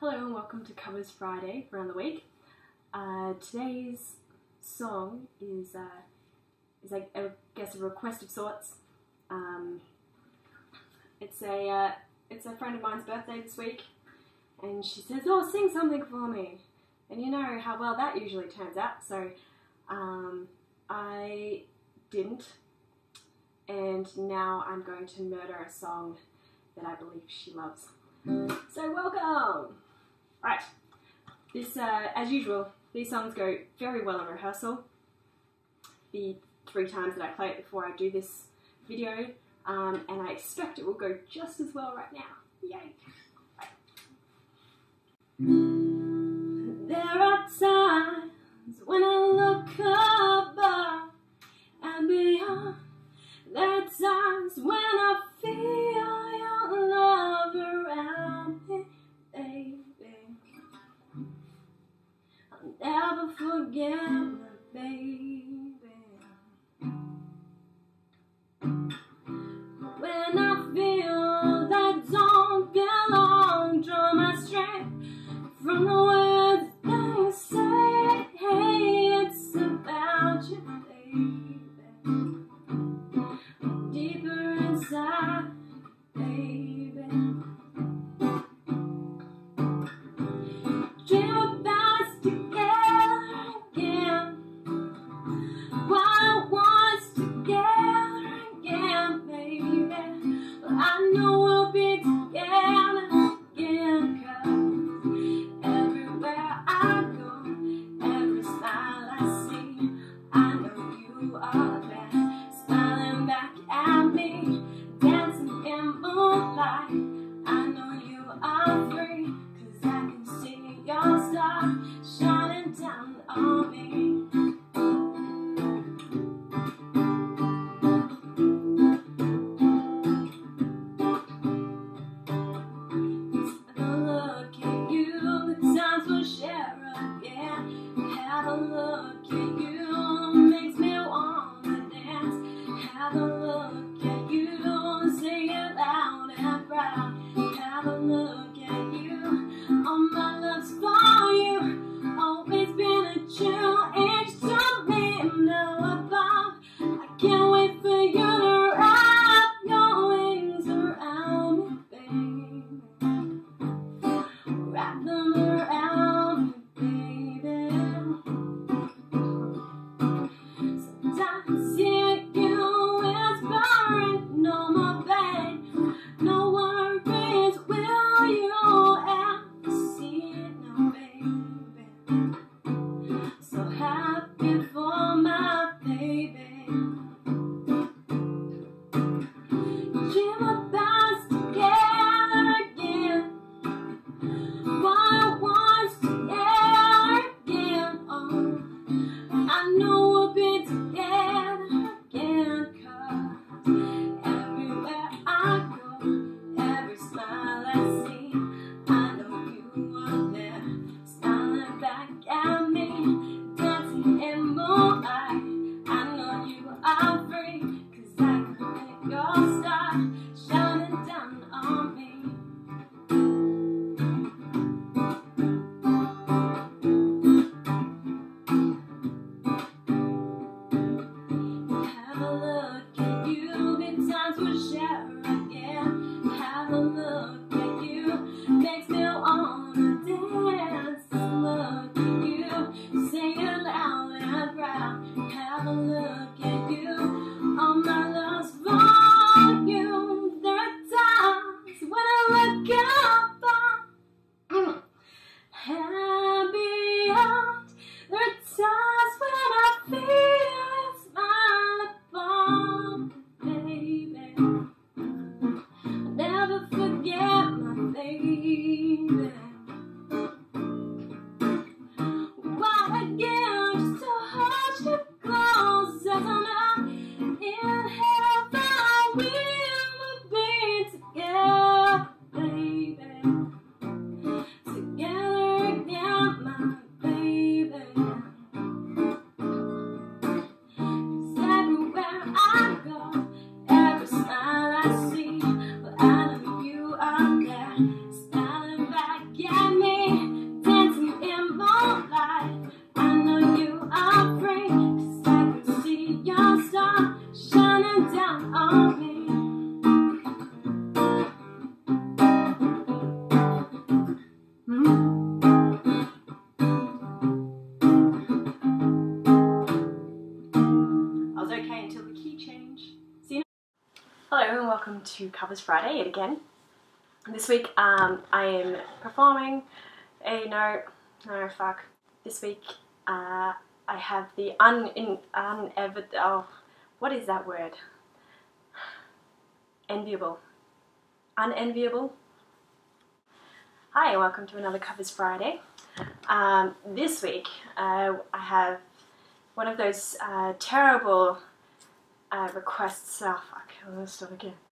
Hello and welcome to Covers Friday around the week. Today's song is I guess a request of sorts. It's a friend of mine's birthday this week, and she says, "Oh, sing something for me." And you know how well that usually turns out. So I didn't, and now I'm going to murder a song that I believe she loves. So welcome! Right, this, as usual, these songs go very well in rehearsal. The 3 times that I play it before I do this video, and I expect it will go just as well right now. Yay! Right. There are times when I look above and beyond. There are times when I feel your love around me, baby. I'll never forget my baby. When I feel that don't belong, draw my strength from the words that you say. Hey, it's about you, baby. Deeper inside, baby. Dream about us together again. What was together again, baby. Well, I know we'll be together again, 'cause everywhere I go, every smile I see, I know you are there, smiling back at me, dancing in moonlight. I know you are free, 'cause I can see your star shining down on me. Times we'll share again. Have a look at you, makes me wanna dance. Have a look at you, sing it loud and proud. Have a look at you, all my love's for you. Always been a true inch to me, now above. I can't wait for you to wrap your wings around me, baby. Wrap them around me, baby. Sometimes hear you whispering, no more pain, no worries, will you ever see it now, baby? So happy for my baby. Dream about us together again. What was together again, oh, I know we'll be together again, 'cause everywhere I go, every smile I see, I know you are there, smiling back at me, dancing in moonlight. I know you are free, 'cause I can make your star shining down on me. Have a look at you, good times we'll share again. Have a look at you, makes me wanna dance. Look at you, sing it loud and proud. Have a look at you, all my love's for you. There are times when I look up and beyond. There are times when I feel a smile upon me, baby. I'll never forget my baby. to Covers Friday yet again. This week I am performing This week I have the what is that word? Unenviable. Hi, and welcome to another Covers Friday. This week I have one of those terrible requests. Oh fuck, I'm gonna start again.